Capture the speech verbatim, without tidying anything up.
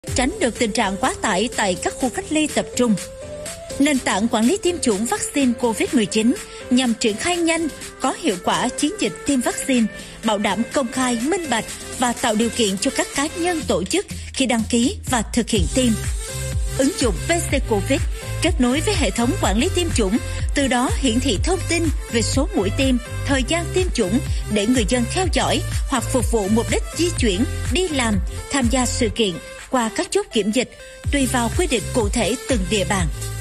tránh được tình trạng quá tải tại các khu cách ly tập trung. Nền tảng quản lý tiêm chủng vaccine covid mười chín nhằm triển khai nhanh, có hiệu quả chiến dịch tiêm vaccine, bảo đảm công khai, minh bạch và tạo điều kiện cho các cá nhân tổ chức khi đăng ký và thực hiện tiêm. Ứng dụng pê xê Covid kết nối với hệ thống quản lý tiêm chủng, từ đó hiển thị thông tin về số mũi tiêm, thời gian tiêm chủng để người dân theo dõi hoặc phục vụ mục đích di chuyển, đi làm, tham gia sự kiện qua các chốt kiểm dịch, tùy vào quy định cụ thể từng địa bàn.